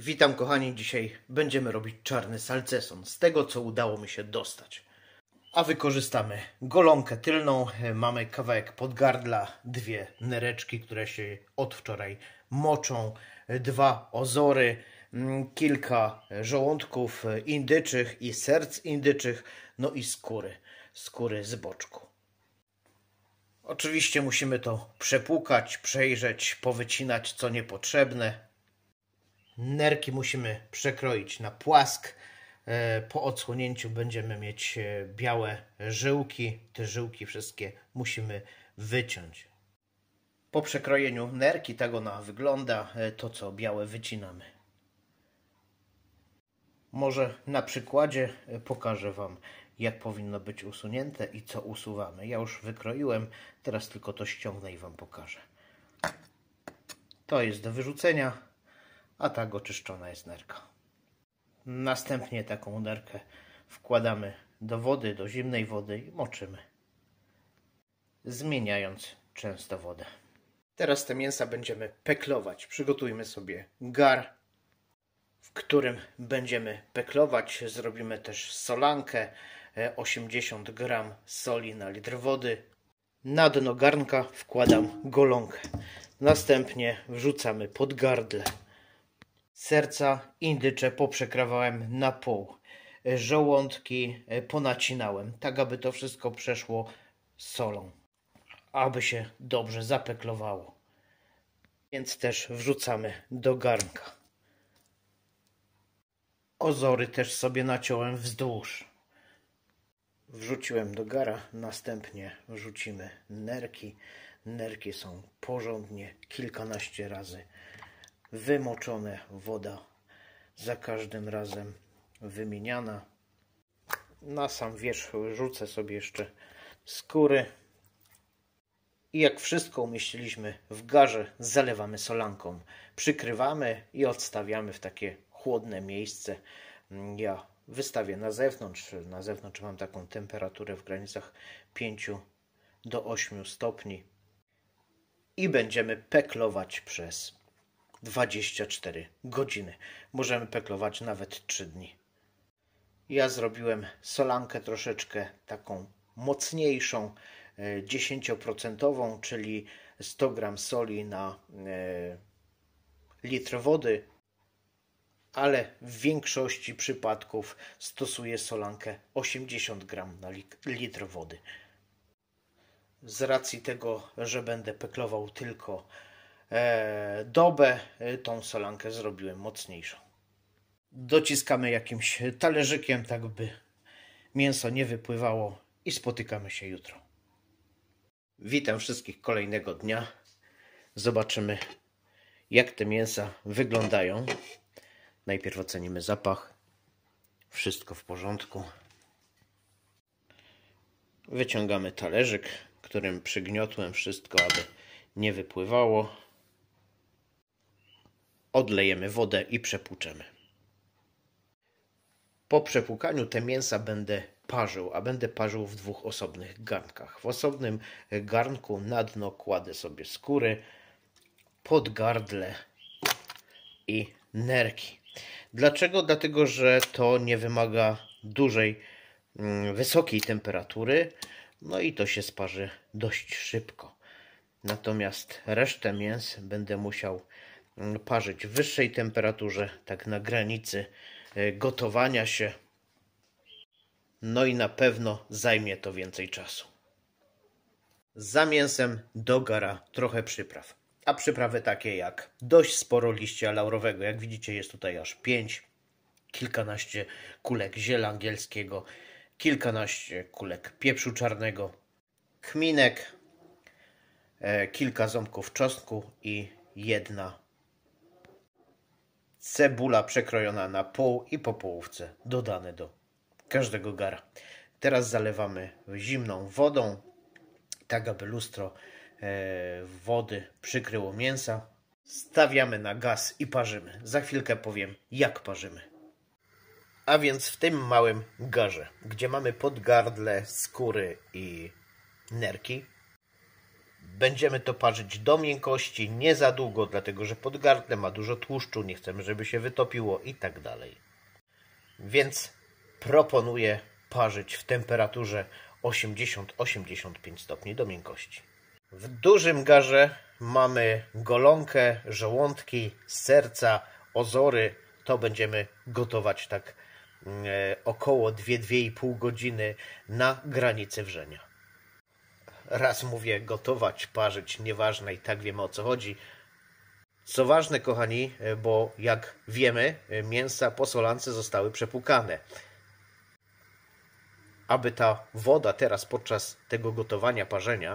Witam kochani, dzisiaj będziemy robić czarny salceson z tego, co udało mi się dostać. A wykorzystamy golonkę tylną, mamy kawałek podgardla, dwie nereczki, które się od wczoraj moczą, dwa ozory, kilka żołądków indyczych i serc indyczych, no i skóry z boczku. Oczywiście musimy to przepłukać, przejrzeć, powycinać co niepotrzebne. Nerki musimy przekroić na płask. Po odsłonięciu będziemy mieć białe żyłki. Te żyłki wszystkie musimy wyciąć. Po przekrojeniu nerki tak ona wygląda. To co białe wycinamy. Może na przykładzie pokażę Wam, jak powinno być usunięte i co usuwamy. Ja już wykroiłem, teraz tylko to ściągnę i Wam pokażę. To jest do wyrzucenia. A tak oczyszczona jest nerka. Następnie taką nerkę wkładamy do wody, do zimnej wody i moczymy, zmieniając często wodę. Teraz te mięsa będziemy peklować. Przygotujmy sobie gar, w którym będziemy peklować. Zrobimy też solankę, 80 g soli na litr wody. Na dno garnka wkładam golonkę. Następnie wrzucamy podgardle. Serca indycze poprzekrawałem na pół. Żołądki ponacinałem, tak aby to wszystko przeszło solą, aby się dobrze zapeklowało. Więc też wrzucamy do garnka. Ozory też sobie naciąłem wzdłuż. Wrzuciłem do gara, następnie wrzucimy nerki. Nerki są porządnie kilkanaście razy wymoczone, woda za każdym razem wymieniana. Na sam wierzch rzucę sobie jeszcze skóry. I jak wszystko umieściliśmy w garze, zalewamy solanką. Przykrywamy i odstawiamy w takie chłodne miejsce. Ja wystawię na zewnątrz. Na zewnątrz mam taką temperaturę w granicach 5 do 8 stopni. I będziemy peklować przez 24 godziny. Możemy peklować nawet 3 dni. Ja zrobiłem solankę troszeczkę taką mocniejszą, 10%, czyli 100 g soli na litr wody, ale w większości przypadków stosuję solankę 80 g na litr wody. Z racji tego, że będę peklował tylko dobę, tą solankę zrobiłem mocniejszą. Dociskamy jakimś talerzykiem, tak by mięso nie wypływało i spotykamy się jutro. Witam wszystkich kolejnego dnia. Zobaczymy, jak te mięsa wyglądają. Najpierw ocenimy zapach. Wszystko w porządku. Wyciągamy talerzyk, którym przygniotłem wszystko, aby nie wypływało. Odlejemy wodę i przepłuczemy. Po przepłukaniu te mięsa będę parzył, a będę parzył w dwóch osobnych garnkach. W osobnym garnku na dno kładę sobie skóry, podgardle i nerki. Dlaczego? Dlatego, że to nie wymaga wysokiej temperatury, no i to się sparzy dość szybko. Natomiast resztę mięs będę musiał parzyć w wyższej temperaturze, tak na granicy gotowania się. No i na pewno zajmie to więcej czasu. Za mięsem do gara trochę przypraw. A przyprawy takie jak dość sporo liścia laurowego. Jak widzicie, jest tutaj aż 5, kilkanaście kulek ziela angielskiego, kilkanaście kulek pieprzu czarnego, kminek, kilka ząbków czosnku i jedna cebula przekrojona na pół i po połówce dodane do każdego gara. Teraz zalewamy zimną wodą, tak aby lustro wody przykryło mięsa. Stawiamy na gaz i parzymy. Za chwilkę powiem, jak parzymy. A więc w tym małym garze, gdzie mamy podgardle, skóry i nerki, Będziemy to parzyć do miękkości, nie za długo, dlatego że podgardle ma dużo tłuszczu, nie chcemy, żeby się wytopiło i tak dalej. Więc proponuję parzyć w temperaturze 80-85 stopni do miękkości. W dużym garze mamy golonkę, żołądki, serca, ozory. To będziemy gotować tak około 2-2,5 godziny na granicy wrzenia. Raz mówię gotować, parzyć, nieważne, i tak wiemy, o co chodzi. Co ważne, kochani, bo jak wiemy, mięsa po solance zostały przepłukane. Aby ta woda teraz podczas tego gotowania, parzenia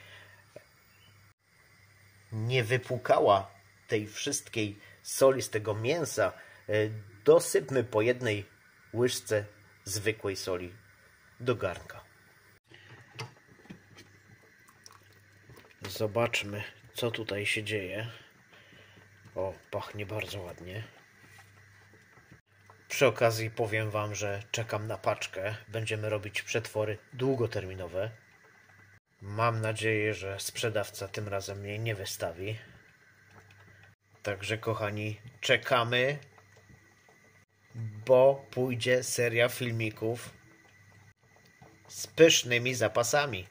nie wypłukała tej wszystkiej soli z tego mięsa, dosypmy po 1 łyżce zwykłej soli do garnka. Zobaczmy, co tutaj się dzieje. O, pachnie bardzo ładnie. Przy okazji powiem Wam, że czekam na paczkę. Będziemy robić przetwory długoterminowe. Mam nadzieję, że sprzedawca tym razem mnie nie wystawi. Także, kochani, czekamy, bo pójdzie seria filmików z pysznymi zapasami.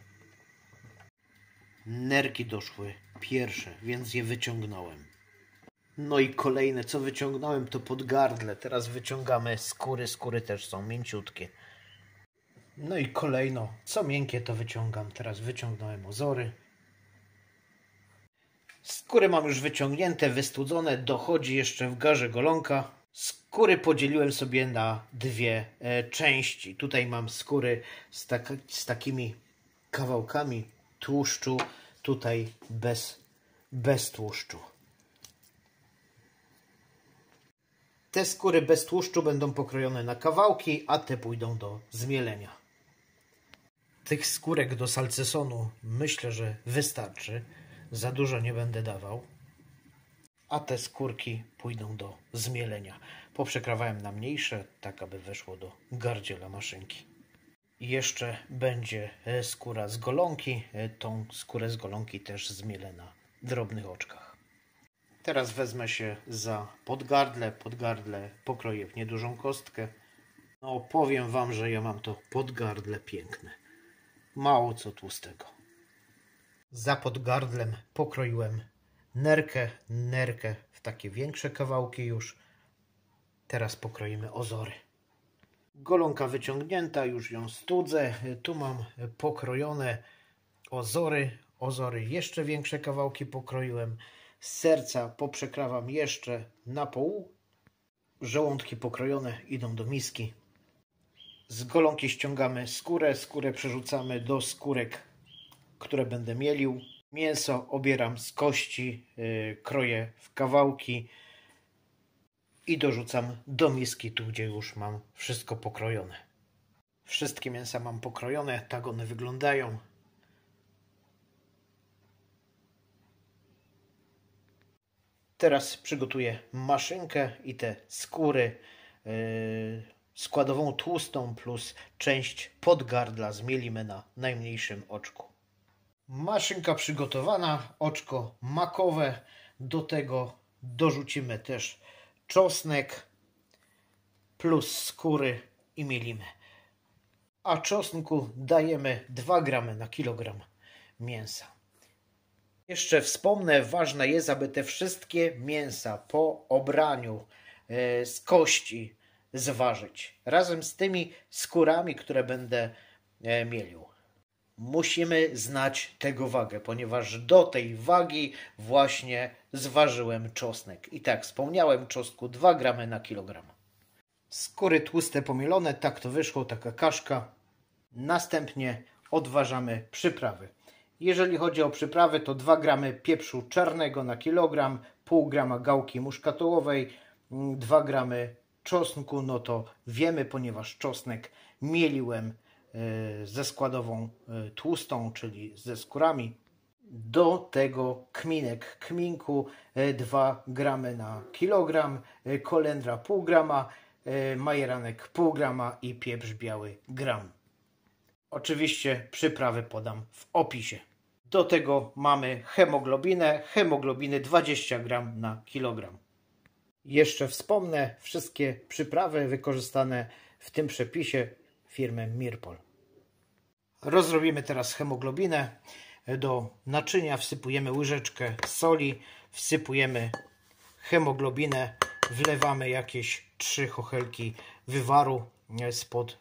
Nerki doszły pierwsze, więc je wyciągnąłem. No i kolejne, co wyciągnąłem, to podgardle. Teraz wyciągamy skóry. Skóry też są mięciutkie. No i kolejno, co miękkie, to wyciągam. Teraz wyciągnąłem ozory. Skóry mam już wyciągnięte, wystudzone. Dochodzi jeszcze w garze golonka. Skóry podzieliłem sobie na 2 części. Tutaj mam skóry z takimi kawałkami tłuszczu. Tutaj bez tłuszczu. Te skóry bez tłuszczu będą pokrojone na kawałki, a te pójdą do zmielenia. Tych skórek do salcesonu myślę, że wystarczy. Za dużo nie będę dawał. A te skórki pójdą do zmielenia. Poprzekrawałem na mniejsze, tak aby weszło do gardziela maszynki. I jeszcze będzie skóra z golonki. Tą skórę z golonki też zmielę na drobnych oczkach. Teraz wezmę się za podgardle. Podgardle pokroję w niedużą kostkę. No, powiem Wam, że ja mam to podgardle piękne. Mało co tłustego. Za podgardlem pokroiłem nerkę w takie większe kawałki już. Teraz pokroimy ozory. Golonka wyciągnięta, już ją studzę. Tu mam pokrojone ozory. Ozory jeszcze większe kawałki pokroiłem. Z serca poprzekrawam jeszcze na pół. Żołądki pokrojone idą do miski. Z golonki ściągamy skórę. Skórę przerzucamy do skórek, które będę mielił. Mięso obieram z kości, kroję w kawałki i dorzucam do miski, tu gdzie już mam wszystko pokrojone. Wszystkie mięsa mam pokrojone, tak one wyglądają. Teraz przygotuję maszynkę i te skóry, składową tłustą plus część podgardla zmielimy na najmniejszym oczku. Maszynka przygotowana, oczko makowe. Do tego dorzucimy też czosnek plus skóry i mielimy. A czosnku dajemy 2 gramy na kilogram mięsa. Jeszcze wspomnę, ważne jest, aby te wszystkie mięsa po obraniu z kości zważyć. Razem z tymi skórami, które będę mielił. Musimy znać tego wagę, ponieważ do tej wagi właśnie zważyłem czosnek. I tak, wspomniałem czosnku 2 gramy na kilogram. Skóry tłuste pomielone, tak to wyszło, taka kaszka. Następnie odważamy przyprawy. Jeżeli chodzi o przyprawy, to 2 gramy pieprzu czarnego na kilogram, pół grama gałki muszkatołowej, 2 gramy czosnku, no to wiemy, ponieważ czosnek mieliłem ze składową tłustą, czyli ze skórami. Do tego kminek, kminku 2 gramy na kilogram, kolendra pół grama, majeranek pół grama i pieprz biały gram. Oczywiście przyprawy podam w opisie. Do tego mamy hemoglobinę 20 gram na kilogram. Jeszcze wspomnę wszystkie przyprawy wykorzystane w tym przepisie firmy Mirpol. Rozrobimy teraz hemoglobinę. Do naczynia wsypujemy łyżeczkę soli, wsypujemy hemoglobinę, wlewamy jakieś 3 chochelki wywaru spod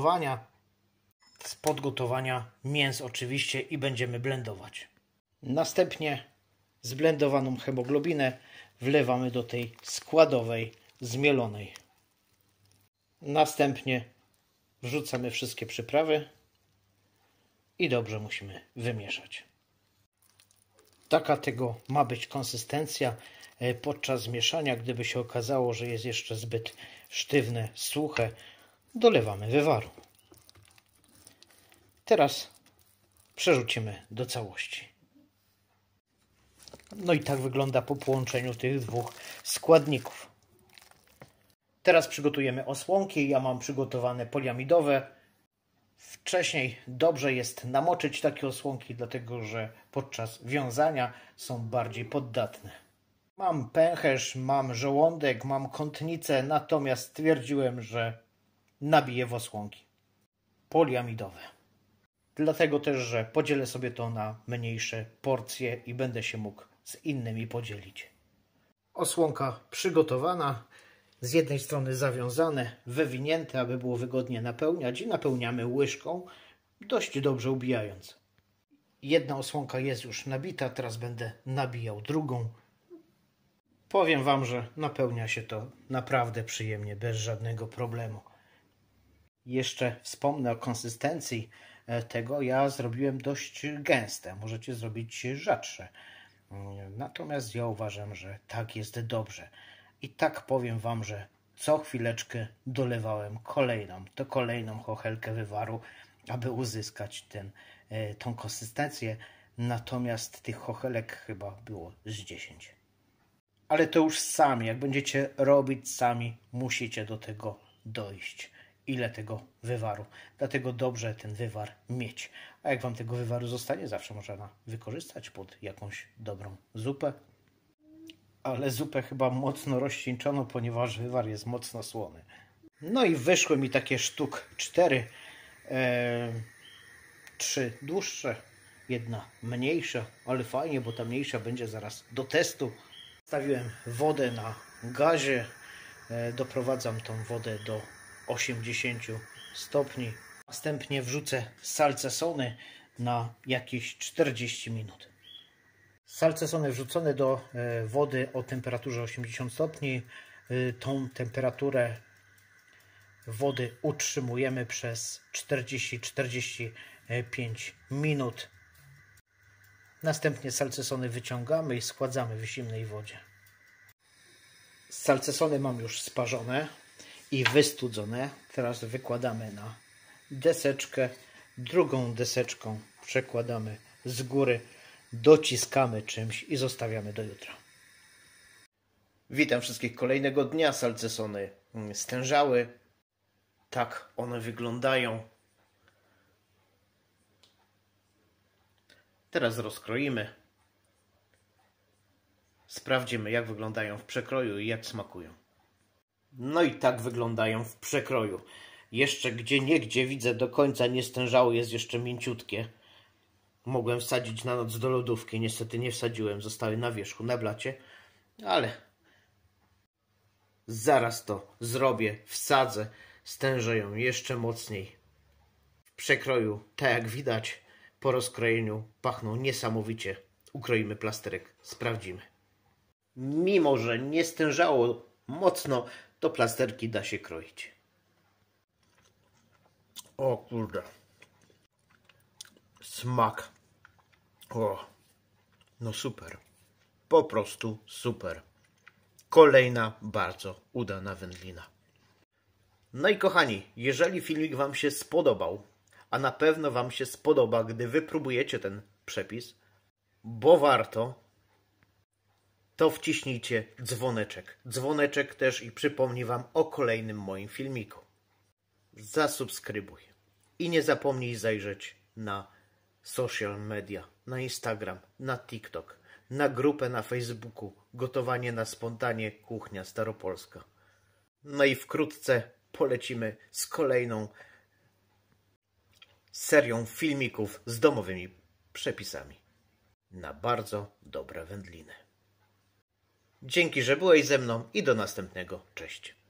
gotowania mięs oczywiście i będziemy blendować. Następnie zblendowaną hemoglobinę wlewamy do tej składowej zmielonej. Następnie wrzucamy wszystkie przyprawy i dobrze musimy wymieszać. Taka tego ma być konsystencja podczas mieszania. Gdyby się okazało, że jest jeszcze zbyt sztywne, suche, dolewamy wywaru. Teraz przerzucimy do całości. No i tak wygląda po połączeniu tych dwóch składników. Teraz przygotujemy osłonki. Ja mam przygotowane poliamidowe. Wcześniej dobrze jest namoczyć takie osłonki, dlatego że podczas wiązania są bardziej poddatne. Mam pęcherz, mam żołądek, mam kątnicę, natomiast stwierdziłem, że nabiję w osłonki poliamidowe. Dlatego też, że podzielę sobie to na mniejsze porcje i będę się mógł z innymi podzielić. Osłonka przygotowana. Z jednej strony zawiązane, wywinięte, aby było wygodnie napełniać i napełniamy łyżką, dość dobrze ubijając. Jedna osłonka jest już nabita, teraz będę nabijał drugą. Powiem Wam, że napełnia się to naprawdę przyjemnie, bez żadnego problemu. Jeszcze wspomnę o konsystencji tego. Ja zrobiłem dość gęste, możecie zrobić rzadsze. Natomiast ja uważam, że tak jest dobrze. I tak powiem Wam, że co chwileczkę dolewałem kolejną chochelkę wywaru, aby uzyskać tą konsystencję. Natomiast tych chochelek chyba było z 10. Ale to już sami, jak będziecie robić sami, musicie do tego dojść. Ile tego wywaru. Dlatego dobrze ten wywar mieć. A jak Wam tego wywaru zostanie, zawsze można wykorzystać pod jakąś dobrą zupę. Ale zupę chyba mocno rozcieńczoną, ponieważ wywar jest mocno słony. No i wyszły mi takie sztuk 4. 3 dłuższe, jedna mniejsza, ale fajnie, bo ta mniejsza będzie zaraz do testu. Stawiłem wodę na gazie. Doprowadzam tą wodę do 80 stopni. Następnie wrzucę salcesony na jakieś 40 minut. Salcesony wrzucone do wody o temperaturze 80 stopni. Tą temperaturę wody utrzymujemy przez 40-45 minut. Następnie salcesony wyciągamy i schładzamy w zimnej wodzie. Salcesony mam już sparzone i wystudzone. Teraz wykładamy na deseczkę. Drugą deseczką przekładamy z góry. Dociskamy czymś i zostawiamy do jutra. Witam wszystkich kolejnego dnia. Salcesony stężały. Tak one wyglądają. Teraz rozkroimy. Sprawdzimy, jak wyglądają w przekroju i jak smakują. No i tak wyglądają w przekroju. Jeszcze gdzieniegdzie widzę, do końca nie stężało, jest jeszcze mięciutkie. Mogłem wsadzić na noc do lodówki. Niestety nie wsadziłem. Zostały na wierzchu, na blacie. Ale zaraz to zrobię. Wsadzę. Stężeją jeszcze mocniej. W przekroju, tak jak widać, po rozkrojeniu pachną niesamowicie. Ukroimy plasterek. Sprawdzimy. Mimo że nie stężało mocno, to plasterki da się kroić. O kurde. Smak. O, no super. Po prostu super. Kolejna bardzo udana wędlina. No i kochani, jeżeli filmik Wam się spodobał, a na pewno Wam się spodoba, gdy wypróbujecie ten przepis, bo warto, to wciśnijcie dzwoneczek. Dzwoneczek też i przypomni Wam o kolejnym moim filmiku. Zasubskrybuj. I nie zapomnij zajrzeć na social media. na Instagram, na TikTok, na grupę na Facebooku Gotowanie na spontanie Kuchnia Staropolska. No i wkrótce polecimy z kolejną serią filmików z domowymi przepisami na bardzo dobre wędliny. Dzięki, że byłeś ze mną i do następnego. Cześć.